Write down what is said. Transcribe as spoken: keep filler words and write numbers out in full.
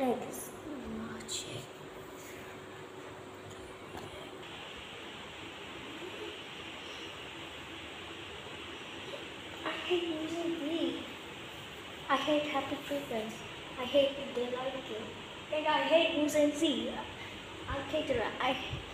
like this. Watch it. I hate using these. I hate happy treatments. I hate they like you. And I hate using Z. I hate that. I